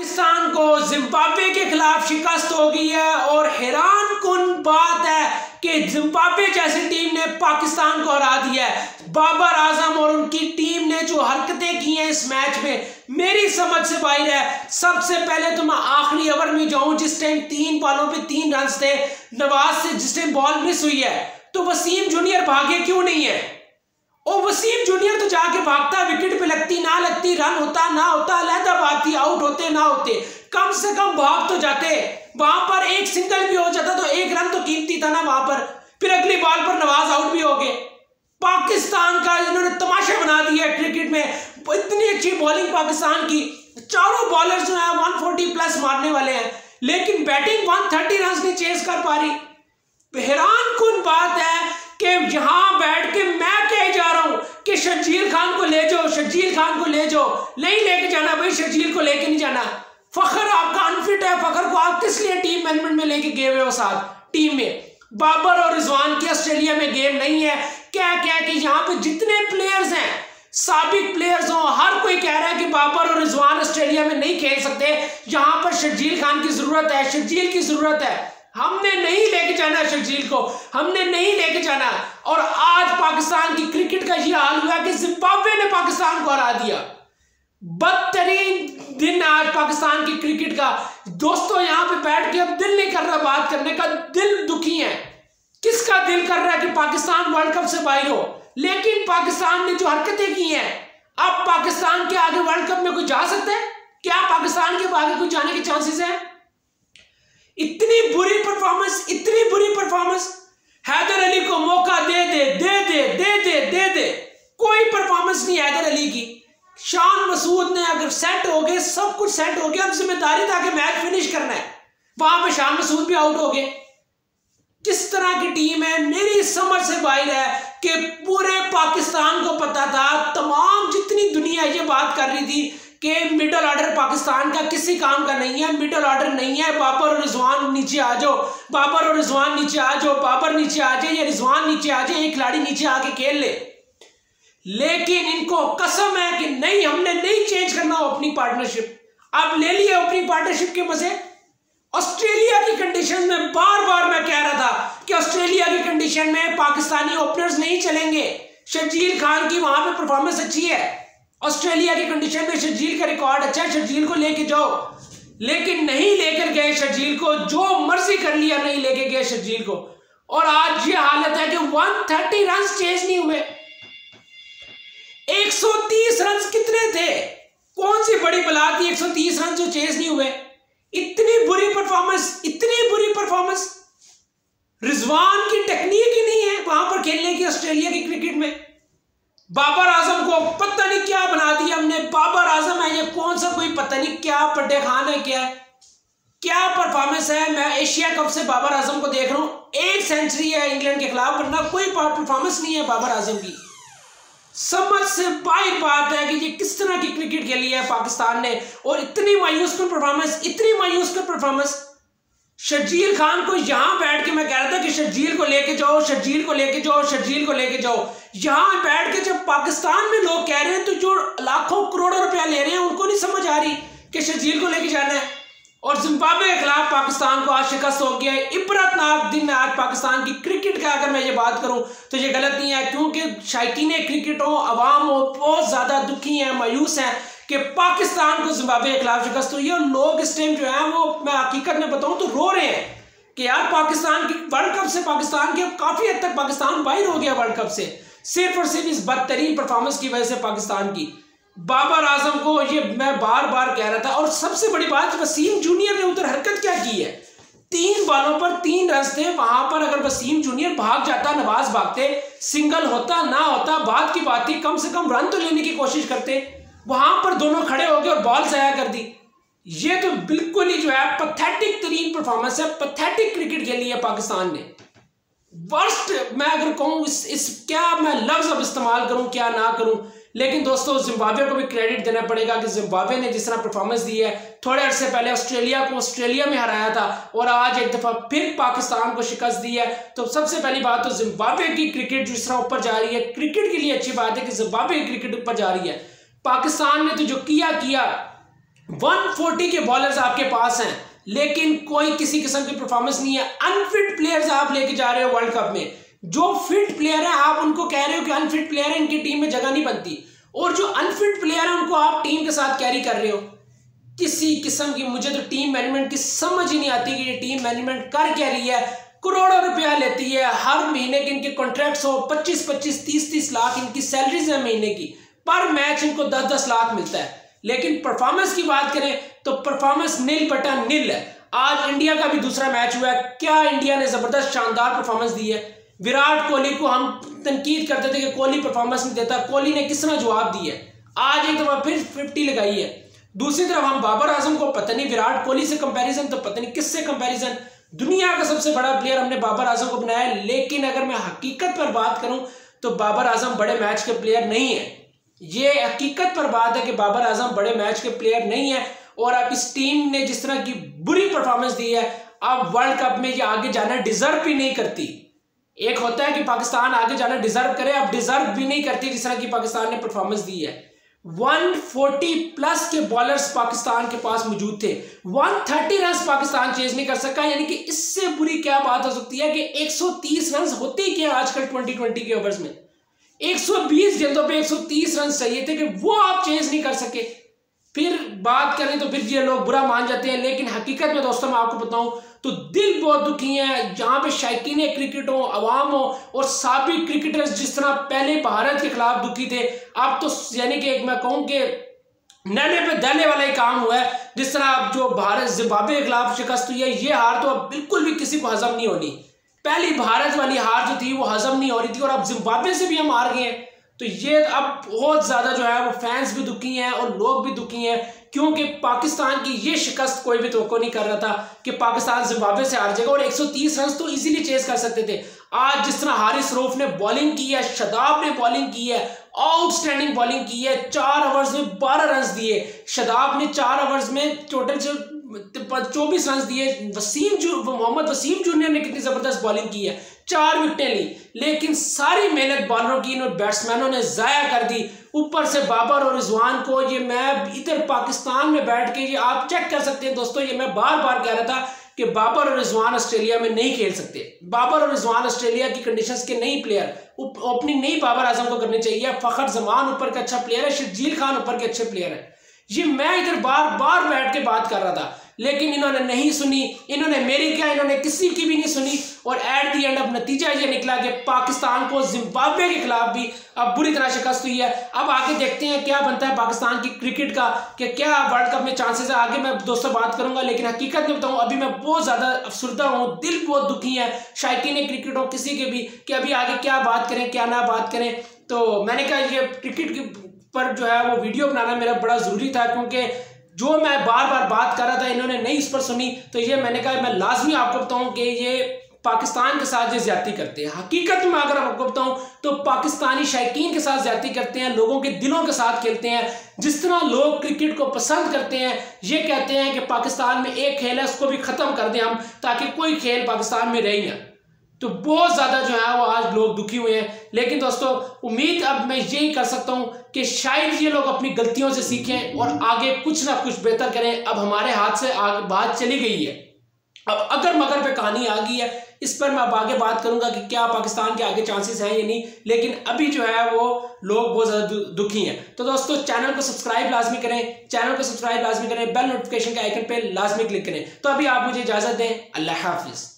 पाकिस्तान को जिम्बाब्वे के खिलाफ शिकस्त हो गई है और हैरान कुन बात है कि जिम्बाब्वे जैसी टीम ने पाकिस्तान को हरा दिया है। बाबर आजम और उनकी टीम ने जो हरकतें की हैं इस मैच में मेरी समझ से बाहर है। सबसे पहले तो मैं आखिरी ओवर में जाऊं जिस टाइम 3 बॉलों पे 3 रन थे, नवाज से जिस टाइम बॉल मिस हुई है तो वसीम जूनियर भागे क्यों नहीं है? और वसीम जूनियर तो जाके भागता, विकेट पे लगती ना लगती, रन होता ना होता, अलहदा बात थी, आउट होते ना होते, कम से कम भाग तो जाते। वहां पर एक सिंगल भी हो जाता तो 1 रन तो कीमती था ना वहां पर। फिर अगली बॉल पर नवाज आउट भी हो गए। पाकिस्तान का इन्होंने तमाशा बना दिया क्रिकेट में। इतनी अच्छी बॉलिंग पाकिस्तान की, चारों बॉलर जो है 140 प्लस मारने वाले हैं, लेकिन बैटिंग 130 रन नहीं चेस कर पा रही। हैरान कुन बात है कि यहां बैठ के मैं कह जा रहा हूं कि शर्जील खान को ले जाओ, शर्जील खान को ले जाओ, नहीं लेके जाना भाई, शर्जील को लेके नहीं जाना। फखर आपका अनफिट है, फखर को आप किस लिए टीम मैनेजमेंट में लेके गए हुए हो साथ टीम में? बाबर और रिजवान की ऑस्ट्रेलिया में गेम नहीं है। क्या क्या कि यहाँ पे जितने प्लेयर्स हैं, साबिक प्लेयर्स हो, हर कोई कह रहा है कि बाबर और रिजवान ऑस्ट्रेलिया में नहीं खेल सकते। यहाँ पर शर्जील खान की जरूरत है, शर्जील की जरूरत है। हमने नहीं लेके जाना शर्जील को, हमने नहीं लेके जाना। और आज पाकिस्तान की क्रिकेट का ये हाल हुआ कि जिम्बाब्वे ने पाकिस्तान को हरा दिया। बदतरीन दिन आज पाकिस्तान की क्रिकेट का। दोस्तों यहाँ पे बैठ के अब दिल नहीं कर रहा बात करने का, दिल दुखी है। किसका दिल कर रहा है कि पाकिस्तान वर्ल्ड कप से बाहर हो? लेकिन पाकिस्तान ने जो हरकतें की हैं, अब पाकिस्तान के आगे वर्ल्ड कप में कोई जा सकता है? क्या पाकिस्तान के आगे कोई जाने के चांसेस है? इतनी बुरी परफॉर्मेंस, इतनी बुरी परफॉर्मेंस। हैदर अली को मौका दे दे दे दे दे दे दे दे, कोई परफॉर्मेंस नहीं हैदर अली की। शान मसूद ने अगर सेट हो गए, सब कुछ सेट हो गया, अब जिम्मेदारी था कि मैच फिनिश करना है, वहां पे शान मसूद भी आउट हो गए। किस तरह की टीम है? मेरी समझ से बाहर है कि पूरे पाकिस्तान को पता था, तमाम जितनी दुनिया ये बात कर रही थी कि मिडल ऑर्डर पाकिस्तान का किसी काम का नहीं है, मिडल ऑर्डर नहीं है। बाबर और रिजवान नीचे आ जाओ, बाबर और रिजवान नीचे आ जाओ, बाबर नीचे आ जाए या रिजवान नीचे आ जाए, एक खिलाड़ी नीचे आके खेल ले। लेकिन इनको कसम है कि नहीं, हमने नहीं चेंज करना अपनी पार्टनरशिप। अब ले लिए अपनी पार्टनरशिप के मजे। ऑस्ट्रेलिया की कंडीशन में बार बार मैं कह रहा था कि ऑस्ट्रेलिया की कंडीशन में पाकिस्तानी ओपनर्स नहीं चलेंगे। शर्जील खान की वहां पे परफॉर्मेंस अच्छी है, ऑस्ट्रेलिया की कंडीशन में शर्जील का रिकॉर्ड अच्छा है, शर्जील को लेके जाओ। लेकिन नहीं लेकर गए शर्जील को, जो मर्जी कर लिया, नहीं लेके गए शर्जील को। और आज ये हालत है कि 130 रन चेज नहीं हुए। 130 रन कितने थे? कौन सी बड़ी बला थी 130 रन जो चेज नहीं हुए? इतनी बुरी परफॉर्मेंस, इतनी बुरी परफॉर्मेंस। रिजवान की टेक्निक ही नहीं है वहां पर खेलने की ऑस्ट्रेलिया की क्रिकेट में। बाबर आजम को पता नहीं क्या बना दिया हमने। बाबर आजम है ये, कौन सा कोई पता नहीं क्या पड्डे खान है, क्या परफॉर्मेंस है। मैं एशिया कप से बाबर आजम को देख रहा हूं, 1 सेंचुरी है इंग्लैंड के खिलाफ, वरना कोई परफॉर्मेंस नहीं है बाबर आजम की। समझ से बाहर बात है कि ये किस तरह की क्रिकेट खेली है पाकिस्तान ने। और इतनी मायूस कुन परफॉर्मेंस, इतनी मायूस कुन परफॉर्मेंस। शर्जील खान को यहां बैठ के मैं कह रहा था कि शर्जील को लेके जाओ, शर्जील को लेके जाओ, शर्जील को लेके जाओ। यहां बैठ के जब पाकिस्तान में लोग कह रहे हैं तो जो लाखों करोड़ों रुपया ले रहे हैं उनको नहीं समझ आ रही कि शर्जील को लेके जाना है। और जिम्बाब्वे के खिलाफ पाकिस्तान को आज शिकस्त हो गया है। इबरतनाक दिन है आज पाकिस्तान की क्रिकेट का। अगर मैं ये बात करूं तो ये गलत नहीं है, क्योंकि शायकीन क्रिकेट हो, अवाम हो, बहुत ज्यादा दुखी हैं, मायूस हैं कि पाकिस्तान को जिम्बाब्वे के खिलाफ शिकस्त हुई है। और लोग इस टाइम जो है वो, मैं हकीकत में बताऊं तो रो रहे हैं कि यार पाकिस्तान की वर्ल्ड कप से, पाकिस्तान के काफी हद तक पाकिस्तान बाहर हो गया वर्ल्ड कप से, सिर्फ और सिर्फ इस बदतरीन परफॉर्मेंस की वजह से पाकिस्तान की। बाबर आजम को ये मैं बार बार कह रहा था। और सबसे बड़ी बात, वसीम जूनियर ने उधर हरकत क्या की है? 3 बॉलों पर 3 रन थे, वहां पर अगर वसीम जूनियर भाग जाता, नवाज भागते, सिंगल होता ना होता बात की बात थी, कम से कम रन तो लेने की कोशिश करते। वहां पर दोनों खड़े हो गए और बॉल जाया कर दी। ये तो बिल्कुल ही जो है पैथेटिक तरीन परफॉर्मेंस है, पैथेटिक क्रिकेट खेली है पाकिस्तान ने। वर्स्ट मैं अगर कहूं इस क्या मैं लफ्ज अब इस्तेमाल करूं क्या ना करूं, लेकिन दोस्तों जिम्बाब्वे को भी क्रेडिट देना पड़ेगा कि जिम्बाब्वे ने जिस तरह परफॉर्मेंस दी है। थोड़े अरसे पहले ऑस्ट्रेलिया को ऑस्ट्रेलिया में हराया था और आज एक दफा फिर पाकिस्तान को शिकस्त दी है। तो सबसे पहली बात तो जिम्बाब्वे की क्रिकेट जिस तरह ऊपर जा रही है, क्रिकेट के लिए अच्छी बात है कि जिम्बाब्वे की क्रिकेट ऊपर जा रही है। पाकिस्तान ने तो जो किया 140 के बॉलर्स आपके पास हैं, लेकिन कोई किसी किस्म की परफॉर्मेंस नहीं है। अनफिट प्लेयर्स आप लेके जा रहे हो वर्ल्ड कप में। जो फिट प्लेयर है आप उनको कह रहे हो कि अनफिट प्लेयर है, इनकी टीम में जगह नहीं बनती, और जो अनफिट प्लेयर है उनको आप टीम के साथ कैरी कर रहे हो। किसी किस्म की मुझे तो टीम मैनेजमेंट की समझ ही नहीं आती कि ये टीम मैनेजमेंट कर क्या रही है। करोड़ों रुपया लेती है हर महीने के, इनके कॉन्ट्रैक्ट्स हो 25-25, 30-30 लाख इनकी सैलरीज है महीने की, पर मैच इनको 10-10 लाख मिलता है। लेकिन परफॉर्मेंस की बात करें तो परफॉर्मेंस नील बटा नील है। आज इंडिया का भी दूसरा मैच हुआ है, क्या इंडिया ने जबरदस्त शानदार परफॉर्मेंस दी है। विराट कोहली को हम तनकीद करते थे कि कोहली परफॉर्मेंस नहीं देता, कोहली ने किस तरह जवाब दिया है, आज एक दफा फिर 50 लगाई है। दूसरी तरफ हम बाबर आजम को पता नहीं विराट कोहली से कंपैरिजन, तो पता नहीं किससे कंपैरिजन, दुनिया का सबसे बड़ा प्लेयर हमने बाबर आजम को बनाया है। लेकिन अगर मैं हकीकत पर बात करूं तो बाबर आजम बड़े मैच के प्लेयर नहीं है। ये हकीकत पर बात है कि बाबर आजम बड़े मैच के प्लेयर नहीं है। और अब इस टीम ने जिस तरह की बुरी परफॉर्मेंस दी है, अब वर्ल्ड कप में ये आगे जाना डिजर्व भी नहीं करती। एक होता है कि पाकिस्तान आगे जाना डिजर्व करे, अब डिजर्व भी नहीं करती जिस तरह की पाकिस्तान ने परफॉर्मेंस दी है। 140 प्लस के बॉलर्स पाकिस्तान के पास मौजूद थे, 130 रन पाकिस्तान चेज नहीं कर सका। यानी कि इससे बुरी क्या बात हो सकती है कि 130 रन होते ही क्या आजकल 2020 के ओवर्स में 120 गेंदों पे 130 रन चाहिए थे कि वो आप चेंज नहीं कर सके। फिर बात करें तो फिर ये लोग बुरा मान जाते हैं, लेकिन हकीकत में दोस्तों मैं आपको बताऊं तो दिल बहुत दुखी है। जहां पे शायकीन क्रिकेट हो, अवाम हो और साबिक क्रिकेटर्स जिस तरह पहले भारत के खिलाफ दुखी थे, अब तो यानी कि मैं कहूं कि नैने पे दहने वाला ही काम हुआ है। जिस तरह अब जो भारत जिम्बाब्वे के खिलाफ शिकस्त हुई है, ये हार तो अब बिल्कुल भी किसी को हजम नहीं होनी। पहली भारत वाली हार जो थी वो हजम नहीं हो रही थी, और अब जिम्बाब्वे से भी हम हार गए हैं। तो ये अब बहुत ज्यादा जो है वो फैंस भी दुखी हैं और लोग भी दुखी हैं, क्योंकि पाकिस्तान की ये शिकस्त कोई भी तवक्को नहीं कर रहा था कि पाकिस्तान जिम्बाब्वे से हार जाएगा। और 130 रन तो इजीली चेस कर सकते थे। आज जिस तरह हारिस रऊफ ने बॉलिंग की है, शादाब ने बॉलिंग की है, आउटस्टैंडिंग बॉलिंग की है, 4 ओवर्स में 12 रन दिए। शादाब ने 4 ओवर्स में टोटल 24 रन दिए। मोहम्मद वसीम जूनियर ने कितनी जबरदस्त बॉलिंग की है, 4 विकेटें ली। लेकिन सारी मेहनत बॉलरों की इन बैट्समैनों ने जाया कर दी। ऊपर से बाबर और रिजवान को, ये मैं इधर पाकिस्तान में बैठ के, ये आप चेक कर सकते हैं दोस्तों, ये मैं बार बार कह रहा था कि बाबर और रिजवान ऑस्ट्रेलिया में नहीं खेल सकते। बाबर और रिजवान ऑस्ट्रेलिया की कंडीशंस के नहीं प्लेयर, ओपनिंग नहीं बाबर आजम को करनी चाहिए। फखर जमान ऊपर का अच्छा प्लेयर है, शर्जील खान ऊपर के अच्छे प्लेयर है। ये मैं इधर बार बार बैठ के बात कर रहा था, लेकिन इन्होंने नहीं सुनी। इन्होंने मेरी क्या, इन्होंने किसी की भी नहीं सुनी। और एट दी एंड अब नतीजा ये निकला कि पाकिस्तान को जिम्बाब्वे के खिलाफ भी अब बुरी तरह शिकस्त हुई है। अब आगे देखते हैं क्या बनता है पाकिस्तान की क्रिकेट का, कि क्या वर्ल्ड कप में चांसेस है। आगे मैं दोस्तों बात करूंगा, लेकिन हकीकत में बताऊं अभी मैं बहुत ज्यादा अफसरदा हूं, दिल बहुत दुखी है शायकीन क्रिकेट हो किसी के भी, कि अभी आगे क्या बात करें क्या ना बात करें। तो मैंने कहा ये क्रिकेट की पर जो है वो वीडियो बनाना मेरा बड़ा जरूरी था, क्योंकि जो मैं बार बार बात कर रहा था इन्होंने नहीं इस पर सुनी। तो ये मैंने कहा मैं लाजमी आपको बताऊं कि ये पाकिस्तान के साथ जो ज्यादती करते हैं, हकीकत में अगर आपको बताऊं तो पाकिस्तानी शायकीन के साथ ज्यादती करते हैं, लोगों के दिलों के साथ खेलते हैं। जिस तरह लोग क्रिकेट को पसंद करते हैं, ये कहते हैं कि पाकिस्तान में एक खेल है उसको भी खत्म कर दें हम, ताकि कोई खेल पाकिस्तान में रहे ना। तो बहुत ज़्यादा जो है वो आज लोग दुखी हुए हैं। लेकिन दोस्तों उम्मीद अब मैं यही कर सकता हूँ कि शायद ये लोग अपनी गलतियों से सीखें और आगे कुछ ना कुछ बेहतर करें। अब हमारे हाथ से आगे बात चली गई है, अब अगर मगर पे कहानी आ गई है, इस पर मैं अब आगे बात करूंगा कि क्या पाकिस्तान के आगे चांसेस हैं या नहीं। लेकिन अभी जो है वो लोग बहुत ज़्यादा दुखी हैं। तो दोस्तों चैनल को सब्सक्राइब लाजमी करें, चैनल को सब्सक्राइब लाजमी करें, बेल नोटिफिकेशन के आइकन पे लाजमी क्लिक करें। तो अभी आप मुझे इजाज़त दें, अल्लाह हाफिज़।